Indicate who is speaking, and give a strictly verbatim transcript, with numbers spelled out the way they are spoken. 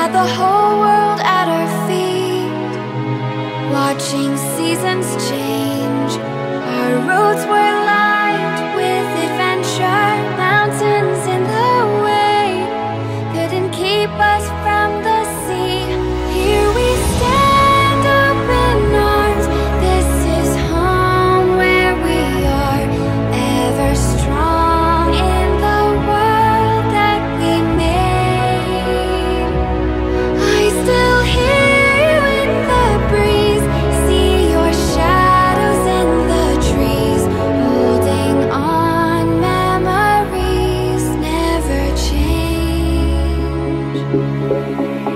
Speaker 1: had the whole world at our feet, watching seasons change. Our roads were lined with adventure, mountains in the way couldn't keep us from the sea. Here we stand, open arms. This is home where we are, ever strong in the world that we made. I still hear you in the breeze, see your shadows in the trees, holding on, memories never change.